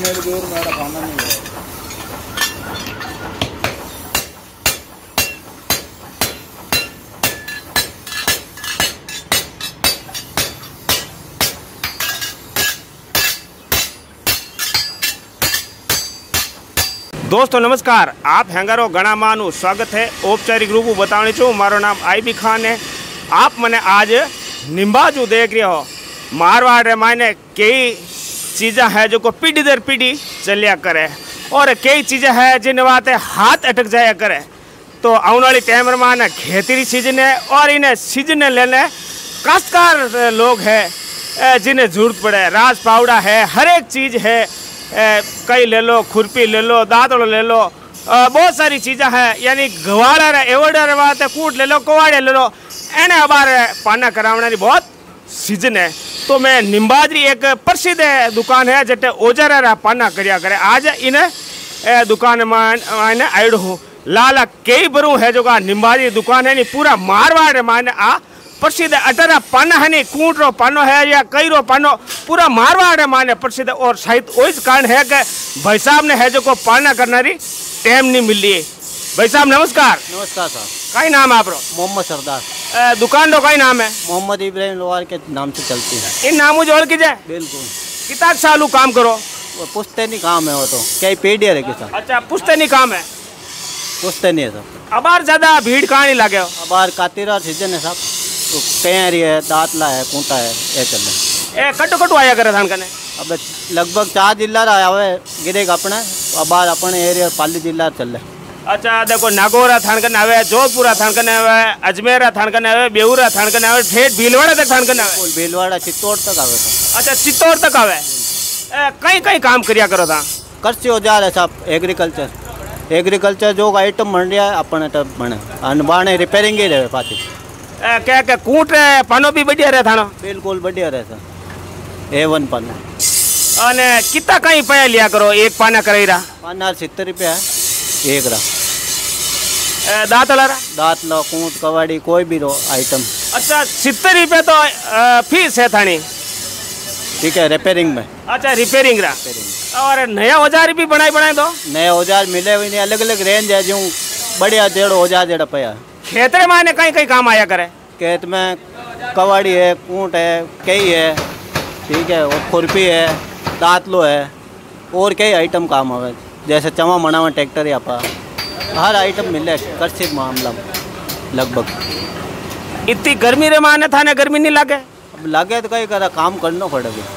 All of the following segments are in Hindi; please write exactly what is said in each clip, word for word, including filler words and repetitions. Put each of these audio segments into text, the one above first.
मेरे जोर मेरा खाना नहीं है। दोस्तों नमस्कार, आप हैंगरो घना मानु स्वागत है। औपचारिक रूप बताने छू, मारो नाम आई बी खान है। आप मैंने आज निम्बाजू देख रहे हो। मारवाड़ रे मायने कई चीज़ें हैं जो को पीढ़ी दर पीढ़ी चलिया करे और कई चीज़ें हैं जिन बातें हाथ अटक जाया करे। तो आने वाली टाइम में माने खेती सीजन है और इन्हें सीजन लेने काश्तकार लोग हैं जिन्हें जरूरत पड़े। रास पावड़ा है, हर एक चीज़ है, कई ले लो, खुरपी ले लो, दातड़ो ले लो, बहुत सारी चीज़ें हैं। यानी गवाड़ा रे एवड़ा रे बात है, कूट ले लो, कुवाड़े ले लो, एने अबार पाना करावना बहुत सीजन है। तो मैं निम्बाजरी एक प्रसिद्ध दुकान है जटे ओजार पाना करिया करे। आज इन दुकान मायने आयडो हूँ। लाला कई बरू है जो का निम्बाजरी दुकान है नी पूरा मारवाड़ मायने आ प्रसिद्ध अटरा पाना है नी कूट रो पानो है या कई रो पानो पूरा मारवाड़ मायने प्रसिद्ध। और शायद वही कारण है कि भाई साहब ने है जो को पालना करना रही टाइम नहीं मिल रही है। भाई साहब नमस्कार। नमस्कार साहब। कई नाम है आपरो? मोहम्मद सरदार। दुकान तो कई नाम है? मोहम्मद इब्राहिम लोहार के नाम से चलती है। इन नामों जोड़ की जाए? बिल्कुल। कितना सालू काम करो? वो पुश्तैनी काम है, वो तो कई पीढ़ी है किसान। अच्छा, पुश्तैनी काम है? पुश्तैनी है साहब। अबार ज्यादा भीड़ कहाँ नहीं लगे? अबार कातिरा सीजन है साहब, तो कैरी है, दातला है, कूटा है, ये चल रहा है। ए कटो कटो आया करे थान कने? अब लगभग चार जिला आया हुआ गिरेगा अपने। अबार अपने एरिया पाली जिला चल रहा है। अच्छा, देखो नागौरा थान कने आवे, जोधपुरा थान कने आवे, अजमेरा थान कने आवे, बेउरा थान कने आवे, ठेठ भीलवाड़ा तक थान कने आवे। भीलवाड़ा चित्तौड़ तक आवे। अच्छा, चित्तौड़ तक आवे। कहीं कहीं काम करिया करो था? कृषि औजार है साहब, एग्रीकल्चर एग्रीकल्चर जो आइटम बन रहा है अपने तब बने अनबाने रिपेयरिंग ही रहे पाती। क्या क्या कूट रहे पानो भी बढ़िया रहे थानो? बिल्कुल बढ़िया रहे था, ए वन पाना। अने कितना कहीं पे लिया करो एक पाना करे रहा? पाना सित्तर रुपया है एक रहा। दांत ला दांत लो, कूट कवाड़ी कोई भी रो आइटम। अच्छा, सित्तर रुपये तो फीस है थानी? ठीक है, रिपेयरिंग में। अच्छा, रिपेयरिंग रहा। और नया औजार भी बनाए बनाए दो? नए औजार मिले हुए नहीं, अलग अलग रेंज है जो बढ़िया डेढ़ औजार जेड़ा पया। खेत रे माने कहीं कहीं काम आया करे? खेत में कवाड़ी है, कूट है, कई है, ठीक है, और खुरपी है, दातलो है, और कई आइटम काम आवे जैसे चवा मनावा ट्रैक्टर या पा हर आइटम मिले कृषि मामला लगभग। इतनी गर्मी रे माने थाने गर्मी नहीं लगे? अब लगे तो कहीं करा काम करना पड़ेगा।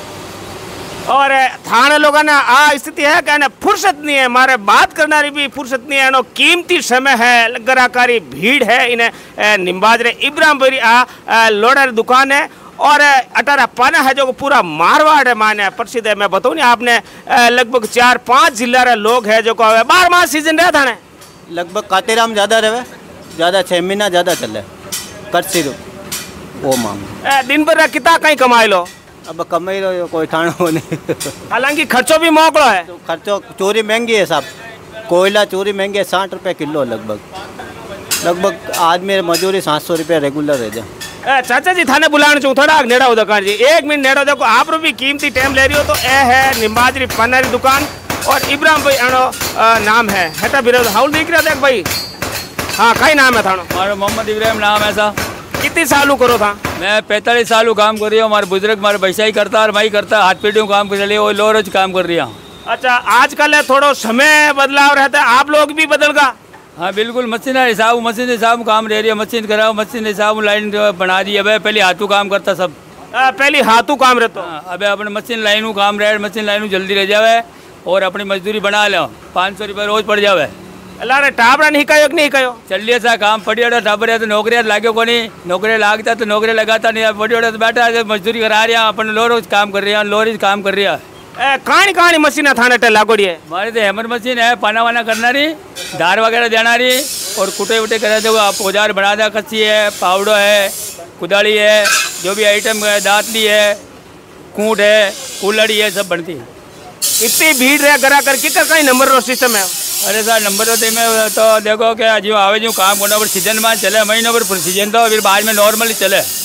और थाने लोगों ने आ स्थिति है कि फुर्सत नहीं है, मारे बात करना भी फुर्सत नहीं है। नो कीमती समय है, ग्राहकारी भीड़ है। इन्हें निम्बाजरे इब्राहिम बरी आ लोडर दुकान है और अठारह पाना है जो पूरा मारवाड़ माने प्रसिद्ध है। मैं बताऊँ नहीं आपने लगभग चार पाँच जिला रे लोग है जो को बारह मास सीजन रहे थाने। लगभग कातेराम ज़्यादा रहे, ज़्यादा छः महीना ज़्यादा चले कर्सी वो माम। दिन भर कितना कहीं कमाई लो? अब कमाई लो कोई ठाणो नहीं। हालांकि खर्चो भी मोकलो है। तो खर्चो चोरी महंगी है साहब, कोयला चोरी महंगी है, साठ रुपये किलो लगभग। लगभग आदमी मजूरी सात सौ रुपये रेगुलर है। जा चाचा जी थाने बुलाने चूँ थोड़ा नेड़ा हो दुकान जी, एक मिनट नेड़ा देखो। आप भी कीमती टाइम ले रही हो तो ए है निम्बाजरी पन्नारी दुकान और इब्राहिम भाई अनो नाम है। हेटा बिरोध हाउल दिख रहा देख भाई। हाँ, कई नाम है थानो? हमारा मोहम्मद इब्राहिम नाम है सा। कितनी सालू करो था? मैं पैंतालीस सालू काम कर रही हूँ। हमारे बुजुर्ग हमारे भैसा ही करता है, मैं करता हाथ पीढ़ियों काम कर रही, वो लो रोज काम कर रही हूँ। अच्छा, आजकल थोड़ा समय बदलाव रहता है, आप लोग भी बदल गा? हाँ बिल्कुल, मशीन है हिसाब, मशीन हिसाब काम रह रही है, मशीन कराओ, मशीन हिसाब लाइन बना दी। अब पहले हाथों काम करता सब, पहले हाथों काम रहता। अब अपने मशीन लाइनों काम रहे, मशीन लाइनों जल्दी रह जावे और अपनी मजदूरी बना लो, पाँच सौ रुपये रोज पड़ जावे। अल्लाह टाबरा नहीं कहो कि नहीं कहो? चलिए सा काम पड़िया टाबर है तो नौकरियाँ लागे को नहीं, नौकरी लागता तो नौकरी लगाता नहीं, पड़िया तो बैठा मजदूरी करा रहा है, अपन लो रोज काम कर रही है, लो रोज काम कर रही है। कहानी कहानी मशीन थाने टे लागोड़ी है? हमारी तो हेमर मशीन है, पाना वाना करना रही, धार वगैरह देना रही और कुटे वुटे करे तो आप औजार बना दा। कच्ची है, पावड़ो है, कुदाड़ी है, जो भी आइटम है, दातली है, कूट है, कुल्लड़ी है, सब बनती है। इतनी भीड़ रहे करा कर कितना कहीं नंबर रो सिस्टम है? अरे सर नंबर तो में तो देखो क्या जो आवे जो काम करना पर सीजन में चले, महीनों पर सीजन तो फिर बाद में नॉर्मली चले।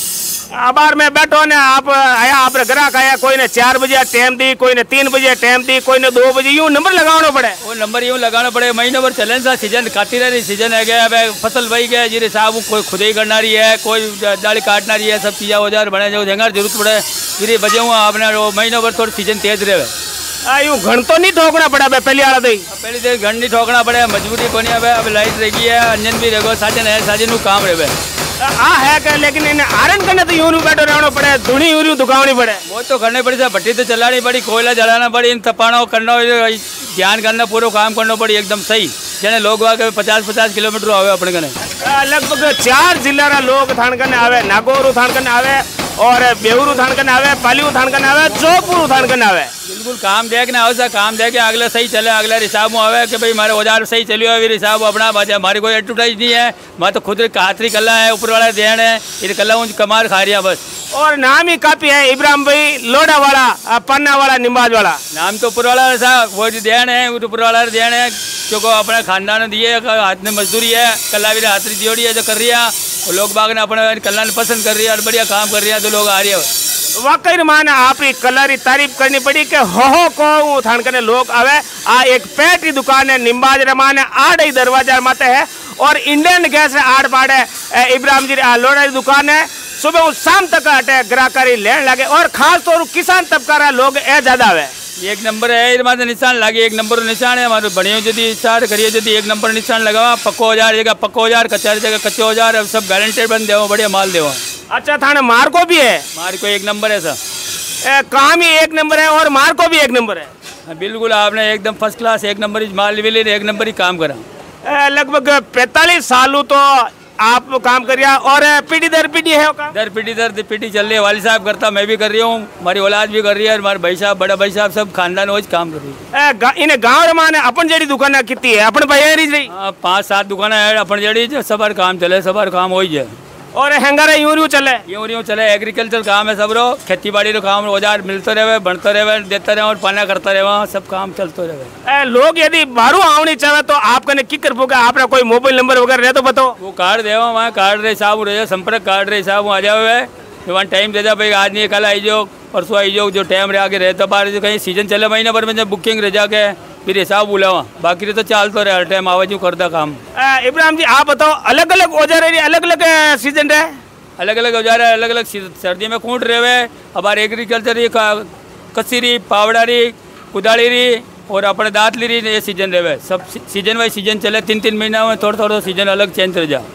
अबार मैं बैठो ने आप आया आप ग्राहक आया कोई ने चार बजे टाइम दी कोई ने तीन बजे टाइम दी कोई ने दो बजे यूं नंबर लगाना पड़े वो नंबर यूं लगाना पड़े महीने भर चले सा सीजन काटी रही सीजन है गया अब फसल वही गया जी साहब कोई खुद ही करना रही है कोई डाली काटना रही है सब चीज़ें औजार बने जो जगह जरूरत पड़े फिर बजे हुआ आपने महीने भर थोड़ी सीजन तेज रहे यूं घन तो नहीं ठोकना पड़ा पहली वाला दही पहली देर घन नहीं ठोकना पड़े मजबूरी को नहीं अब लाइट रहेगी है अंजन भी रहेगा साजन है साजन काम रहे आ है कि लेकिन इन्हें आयरन करने तो यूं बैठो रहना पड़े धुनी यूं दुकावनी पड़े वो तो करनी पड़ी सर भट्टी तो चलानी पड़ी कोयला जलाना पड़ी इन तपाना करना ध्यान करना पूरा काम करना पड़ी एकदम सही जने लोग आगे पचास पचास किलोमीटर आवे अपने कने लगभग चार जिला रा लोग थान कने आवे नागौर थान कने आवे और बेउरू थान कने आवे पाली थान कने आवे जोधपुर थान कने आवे बिल्कुल काम देख ना आवश्यक काम दे के अगले सही चले अगले हिसाब में आवे कि भाई हमारे औजार सही चलियो है हिसाब अपना बाजा हमारी कोई एडवर्टाइज नहीं है मैं तो खुद हाथरी कला है ऊपर वाला देन है ये कला ऊँच कमार खा रही है बस और नाम ही काफी है इब्राहिम भाई लोडा वाला पन्ना वाला निम्बाज वाला नाम तो ऊपर वाला था वो देन है ऊपर वाला देन है क्योंकि अपने खानदान दिए हाथ में मजदूरी है कला भी हाथरी दियोड़ी है जो कर रही है और लोग बाग ने अपने कला ने पसंद कर रही है और बढ़िया काम कर रही है तो लोग आ रही है वाकई माने आप कलर की तारीफ करनी पड़ी कि हो हो को थान कने लोग आवे आ एक पेट की दुकान है निम्बाज रमाने आड़ ही दरवाजा माते है और इंडियन गैस आड़ पाड़ है इब्राहिम जी लोड़ा की दुकान है सुबह शाम तक अटे ग्राहकारी लेने लगे और खास तौर किसान तबका लोग ए ज्यादा आवे एक नंबर है इधर निशान लगे एक नंबर निशान है हमारे बढ़िया यदि स्टार्ट करिए यदि एक नंबर निशान लगावा पक्को औजार जगह पक्को औजार कच्चा जगह कच्चे औजार सब गारंटेड बन देवा बढ़िया माल देवा अच्छा थाने मार को भी है मार को एक नंबर है सर काम ही एक नंबर है और मार को भी एक नंबर है बिल्कुल आपने एकदम फर्स्ट क्लास एक नंबर माल भी ले एक नंबर ही काम करा लगभग पैंतालीस सालों तो आप काम करिए और पीढ़ी दर पीढ़ी है दर पीढ़ी दर पीढ़ी चल रही है वाली साहब करता मैं भी कर रही हूँ हमारी औलाद भी कर रही है हमारे भाई साहब बड़ा भाई साहब सब खानदान वही काम कर रही है इन्हें गाँव रमाने अपन जड़ी दुकान कितनी है अपन भैया रही पाँच सात दुकान है अपन जड़ी सब काम चले सब काम हो है और हैंगर यूं यूं चले यूं यूं चले एग्रीकल्चर काम है सब रो खेती बाड़ी रो काम औजार मिलते रहे बढ़ते रहे देते रहे और पाना करते रहे सब काम चलते रहे लोग यदि बारू आवनी चाहे तो आप कने किकर पोगे आपने कोई मोबाइल नंबर वगैरह रहे तो बताओ वो कार्ड देवा वहाँ कार्ड रहे साहब रहे संपर्क कार्ड रहे साहब आ जाओ वहाँ टाइम दे जा भाई आज नहीं कल आई जाओ परसों आई जाओ जो टाइम रहे आगे रहता बार कहीं सीजन चले महीने भर में जब बुकिंग रह जाके फिर हिसाब बुलावा बाकी तो चल तो रहे हर टाइम आवाज करता काम इब्राहिम जी आप बताओ अलग अलग औजार अलग अलग सीजन रहे अलग अलग औजार है अलग अलग सर्दी में कूट रहे हुए हमारे एग्रीकल्चर रही कस्सी रही पावड़ा रही कुदाड़ी रही और अपने दाँत ली रही ये सीजन रहे हुए सब सीजन वाइज सीजन चले तीन तीन महीना में थोड़ा थोड़ा सीजन अलग चेंज कर जा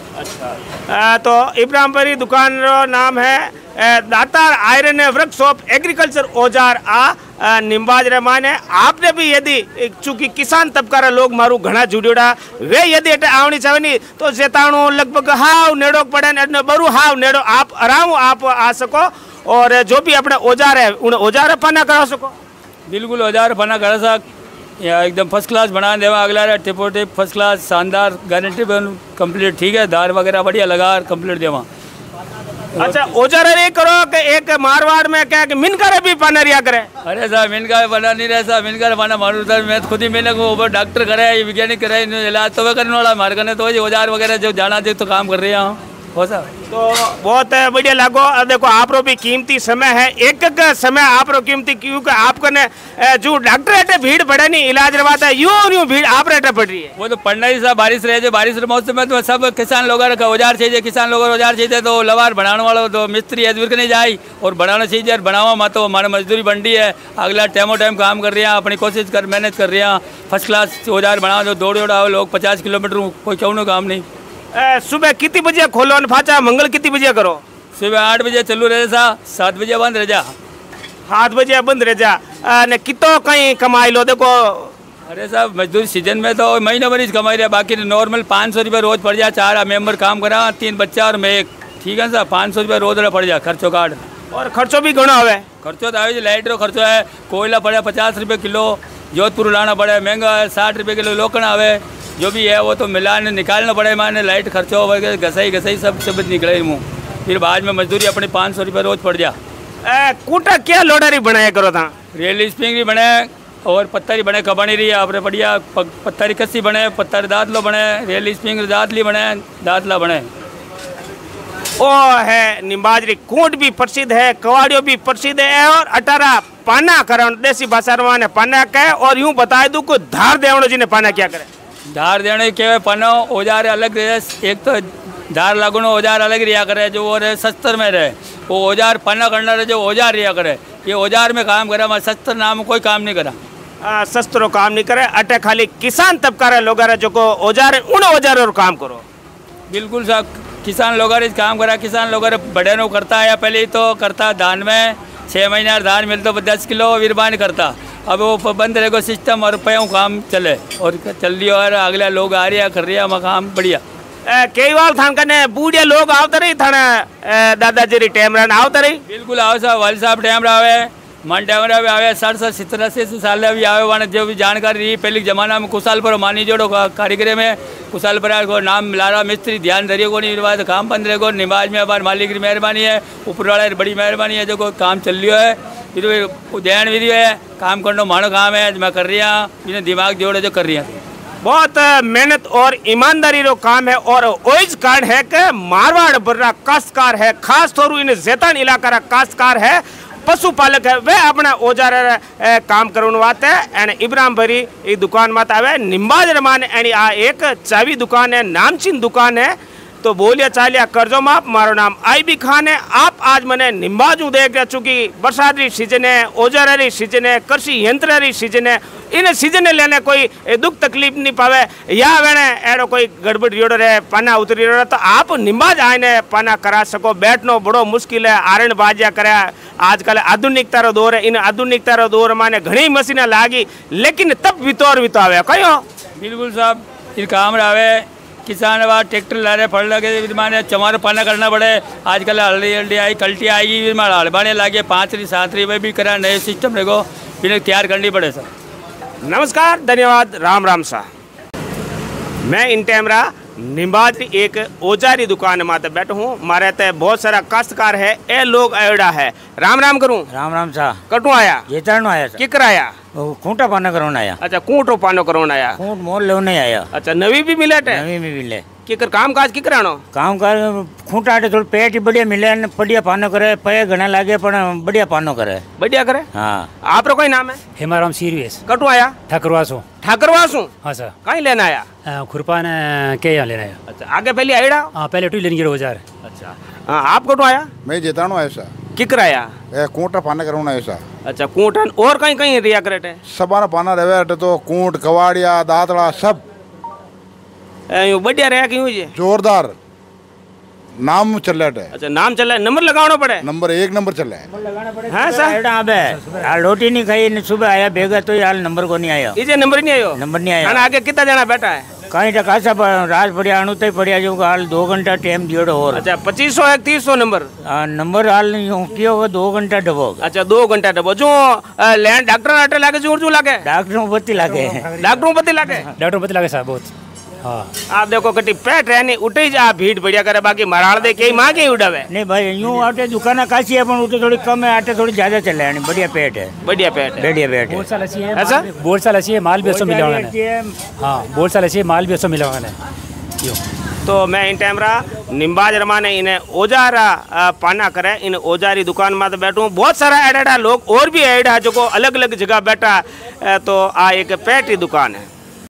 अच्छा तो इब्राहिम भाई दुकान रो नाम है दातार आयरन वर्कशॉप एग्रीकल्चर औजार आ निम्बाज रहमान है आपने भी यदि चूंकि किसान तबका लोग मारू घना जुड़ोड़ा वे यदि अटे आवनी चाहे नहीं तो जेताणु लगभग हाव नेड़ो पड़े बरू हाव नेड़ो आप आराम आप आ सको और जो भी अपने औजार है उन औजार फना करा सको बिल्कुल औजार फना करा सक या एकदम फर्स्ट क्लास बना देवा अगला टिपो टिप फर्स्ट क्लास शानदार गारंटी कंप्लीट ठीक है दार वगैरह बढ़िया लगा कंप्लीट देवा अच्छा औजार ये करो कि एक मारवाड़ में क्या कि मिनकर भी पनरिया करे अरे साहब मिनकर बना नहीं रहे साहब मिनकर बना मारू सर मैं खुद ही मैंने को ऊपर डॉक्टर करे वैज्ञानिक करे इलाज तो वह करने वाला मार करने तो औजार वगैरह जो जाना दे तो काम कर रहे हैं हो सर तो बहुत बढ़िया लागो देखो आप रो भी कीमती समय है एक एक समय आप रो कीमती क्योंकि आपको ने जो डॉक्टर रहते भीड़ पड़े नहीं इलाज करवाता है यूं यूं भीड़ आप रहते पड़ रही है वो तो पढ़ना ही साहब बारिश रहे जो बारिश मौसम में तो सब किसान लोग औजार चाहिए किसान लोग औजार चाहिए तो लवार बनाने वाला तो मिस्त्री अजवर नहीं जाए और बनाना चाहिए बनावा मा तो हमारा मजदूरी बंडी है अगला टाइमो टाइम काम कर रहे हैं अपनी कोशिश कर मेहनत कर रहे हैं फर्स्ट क्लास औजार बनाओ जो दौड़ दौड़ाओ लोग पचास किलोमीटर कोई क्यों काम नहीं सुबह कितनी बजे खोलो फाचा मंगल कितनी बजे करो सुबह आठ बजे चलू रहे सा सात बजे बंद रह जा सात बजे बंद रह जा ने कितो कहीं कमाई लो देखो अरे साहब मजदूर सीजन में तो महीना भर कमाई रहे बाकी नॉर्मल पाँच सौ रुपये रोज पड़ जा चार मेंबर काम करा तीन बच्चा और मैं एक ठीक है सर पाँच सौ रुपये रोज पड़ जा खर्चो कार्ड और खर्चो भी घना है खर्चो तो आवे लाइट रो खर्चो है कोयला पड़े पचास रुपये किलो जोधपुर लाना पड़े महंगा है साठ रुपये किलो लोकन आवे जो भी है वो तो मिलाने निकालना पड़े माने लाइट खर्चो वगैरह घसाई घसाई सब सब निकले मुँह फिर बाद में मजदूरी अपने पाँच सौ रुपये रोज पड़ जा कूटा क्या लोडारी बनाया करो था रेल स्प्रिंग भी बने और पत्थरी बने कबानी रही आपने बढ़िया पत्थरी कस्सी बने पत्थर दाँत लो बने रेल स्प्रिंग दाँत ली बने दाँत ला बने ओ है निम्बाजरी कूट भी प्रसिद्ध है, कवाड़ियों भी प्रसिद्ध है और अठारह पाना करण देसी भाषा में पाना कहे। और यूं बता दूं को धार देवणो जी ने पाना क्या करे? धार देवणो के पानो औजार अलग रहे, एक तो धार लागूनो औजार अलग रिया करे जो वो रहे शस्त्र में रहे, वो औजार पाना करना रहे जो औजार रिया करे, ये औजार में काम करे, मैं शस्त्र नाम कोई काम नहीं करा। आ, शस्त्रों काम नहीं करे, अटे खाली किसान तबका लोग जो को औजार उन औजारों काम करो। बिल्कुल साहब, किसान लोग काम करा, किसान लोग बड़े नो करता है, या पहले तो करता धान में छः महीना धान मिलता तो दस किलो वीरबान करता, अब वो बंद रहेगा सिस्टम और पे काम चले और चल रही और अगले लोग आ रही कर रही है काम बढ़िया। कई बार थान कने बूढ़े लोग आवते रही थाने दादाजी टेमरा आवते रही? बिल्कुल आओ साहब, वाल साहब टेमरा आवे, मन टेमरा भी आवे, साठ साठ सत्तर अस्सी साल भी आवे, वाने जो भी जानकारी रही पहले जमाना में कुशाल पर मानी जोड़ो कारीगर में कुशाल पर को नाम लारा मिस्त्री ध्यान धरिए को नहीं बात काम बंद रहेगो। निमाज में अब मालिक की मेहरबानी है, ऊपर वाले बड़ी मेहरबानी है जो को काम चल रही है, फिर उदयन विधि है, काम करना मानो काम है, मैं कर रही हूँ, इन्हें दिमाग जोड़े जो कर रही हैं। बहुत मेहनत और ईमानदारी रो काम है और ओइज कारण है कि मारवाड़ बर्रा काश्तकार है, खास तौर इन जैतान इलाका रा काश्तकार है, पशुपालक है, वे अपना औजार काम करने वाते हैं। इब्राहिम भरी ये दुकान मत आवे निम्बाज रमान एनी आ एक चावी दुकान है, नामचीन दुकान है। तो बोलिया चालिया करजो माप, मारो नाम आई बी खान है। आप आज मैंने निम्बाजू देख रहे, चूंकि बरसात री सीजन है, औजार री सीजन है, कृषि यंत्र री सीजन है, इन सीजन लेने कोई दुख तकलीफ नहीं पावे या वेने एड़ो कोई गड़बड़ रियोड़ो रहे पाना उतरी रहे तो आप निम्बाज आने पाना करा सको। बैठनो बड़ो मुश्किल है, आरण बाजिया करे। आजकल आधुनिकता रो दौर है, इन आधुनिकता रो दौर माने घणी मशीन लागी, लेकिन तब वितौर वितावे कहो। बिल्कुल साहब, ये काम आवे किसान बात ट्रैक्टर ला रहे फल लगे माने चमार पाना करना पड़े। आजकल हल्दी हल्दी आई कल्टी आएगी हड़बाने लागे पाँच री सात री में भी करा नए सिस्टम रहेगो, फिर तैयार करनी पड़े सर। नमस्कार, धन्यवाद, राम राम सा। मैं इन टेमरा निम्बाजरी एक औजारी दुकान में बैठा हूँ, मारे ते बहुत सारा काश्तकार है, ए लोग आयोडा है। राम राम करूँ। राम राम सा। कटू आया? जेतानो आया सा। किकर आया? खूंटा पाना करवाना आया। अच्छा, कूटो पानो करवाना आया। खूंट मोल लेने आया। अच्छा, नवी भी मिले टे? नवी में मिले। किकर काम काज किकर आनो? काम कर खूंटा आटे थोड़ा पेट बढ़िया मिले, बढ़िया पानो करे, पे घना लागे पर बढ़िया पानो करे। बढ़िया करे? हाँ। आप रो कोई नाम है? हेमाराम सीरवेश। कटू आया? ठाकुरवासो। ठाकुरवासो? हाँ सर। कहीं लेना आया? खुरपान के यहाँ लेना आया। अच्छा, आगे पहले आईडा? हाँ, पहले टू लेंगे औजार। अच्छा, हाँ, आप कटू आया? मैं जेतानो आया सा। किकर आया? ए कूटा पाना करवाना आया सा। अच्छा, कूटन और कहीं कहीं रिया करेटे? सबाना पाना रहे अटे तो कूट कवाड़िया दातड़ा सब यूं बढ़िया रहा क्यों जी? जोरदार नाम चल रहा है। अच्छा, नाम चल रहा है, नंबर लगाना पड़े? नंबर एक नंबर चल रहा है। हाँ सर। अबे रोटी नहीं खाई, सुबह आया बेगा तो यार नंबर को नहीं आया। इजे नंबर नहीं आयो? नंबर नहीं आया। आगे कितना जाना बैठा है? कहीं टका सा राज बढ़िया अणु तय बढ़िया जो हाल दो घंटा टाइम दियो और। अच्छा, पच्चीस सौ एक तीस सौ नंबर नंबर हाल नहीं पियो दो घंटा डबो। अच्छा, दो घंटा डबो जो लैंड डॉक्टर आटे लागे जो उर्जू लागे? डॉक्टरों बत्ती लागे। डॉक्टरों बत्ती लागे? डॉक्टर बत्ती लागे साहब बहुत। हाँ, आप देखो कटी पेट रहनी उठे जा भीड़ बढ़िया करे, बाकी मराड़ दे के मां के उड़ावे। नहीं भाई यूं आटे दुकान काशी है, पर उठे थोड़ी कम है, आटे थोड़ी ज्यादा चल रहा है। बढ़िया पेट है। बढ़िया पेट है। बढ़िया पेट है। बोल साल अच्छी है। ऐसा? बोल साल अच्छी है, माल भी अच्छा मिला है। हाँ, बोल साल अच्छी है, माल भी अच्छा मिला है। तो मैं इन टाइम रहा निम्बाज रमाने इन्हें औजारा पाना करे, इन औजारी दुकान में तो बैठूँ। बहुत सारा ऐड लोग और भी ऐड है जो को अलग अलग जगह बैठा, तो आ एक पेट की दुकान है।